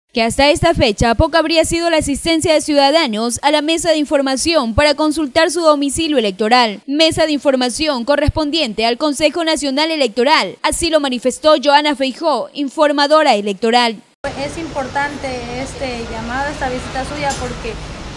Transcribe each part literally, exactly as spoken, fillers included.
Que hasta esta fecha poca habría sido la asistencia de ciudadanos a la mesa de información para consultar su domicilio electoral. Mesa de información correspondiente al Consejo Nacional Electoral. Así lo manifestó Joana Feijó, informadora electoral. Es importante este llamado, esta visita suya, porque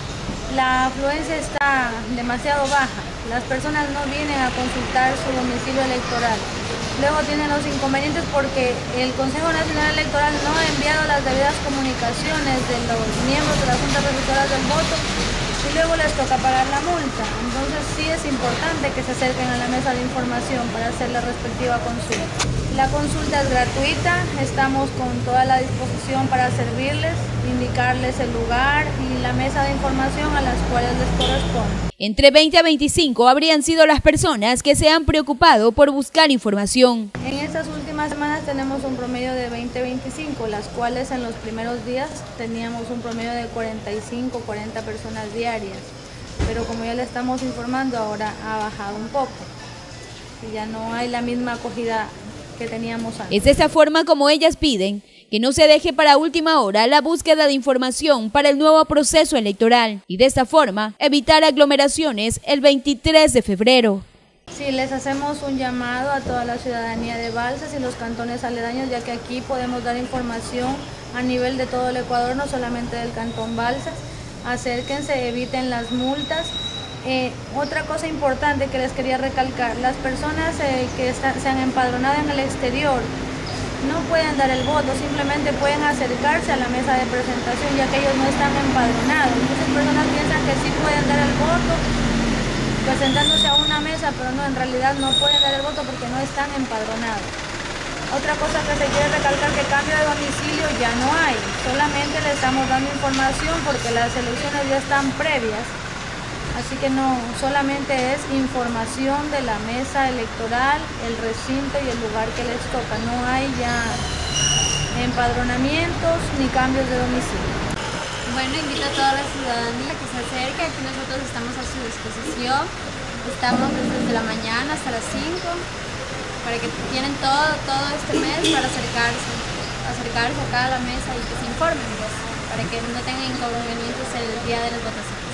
la afluencia está demasiado baja. Las personas no vienen a consultar su domicilio electoral. Luego tienen los inconvenientes porque el Consejo Nacional Electoral no ha enviado las debidas comunicaciones de los miembros de las juntas receptoras del voto y luego les toca pagar la multa. Entonces sí es importante que se acerquen a la mesa de información para hacer la respectiva consulta. La consulta es gratuita, estamos con toda la disposición para servirles, indicarles el lugar y la mesa de información a las cuales les corresponde. Entre veinte a veinticinco habrían sido las personas que se han preocupado por buscar información. En estas últimas semanas tenemos un promedio de veinte a veinticinco, las cuales en los primeros días teníamos un promedio de cuarenta y cinco a cuarenta personas diarias. Pero como ya le estamos informando, ahora ha bajado un poco y ya no hay la misma acogida que teníamos antes. Es de esa forma como ellas piden que no se deje para última hora la búsqueda de información para el nuevo proceso electoral y de esta forma evitar aglomeraciones el veintitrés de febrero. Sí, les hacemos un llamado a toda la ciudadanía de Balsas y los cantones aledaños, ya que aquí podemos dar información a nivel de todo el Ecuador, no solamente del cantón Balsas. Acérquense, eviten las multas. Eh, otra cosa importante que les quería recalcar, las personas eh, que están, se han empadronado en el exterior no pueden dar el voto, simplemente pueden acercarse a la mesa de presentación ya que ellos no están empadronados. Muchas personas piensan que sí pueden dar el voto presentándose a una mesa, pero no, en realidad no pueden dar el voto porque no están empadronados. Otra cosa que se quiere recalcar, que cambio de domicilio ya no hay, solamente le estamos dando información porque las elecciones ya están previas. Así que no, solamente es información de la mesa electoral, el recinto y el lugar que les toca. No hay ya empadronamientos ni cambios de domicilio. Bueno, invito a toda la ciudadanía que se acerque, aquí nosotros estamos a su disposición. Estamos desde la mañana hasta las cinco, para que tienen todo, todo este mes para acercarse, acercarse acá a la mesa y que se informen, pues, para que no tengan inconvenientes el día de las votaciones.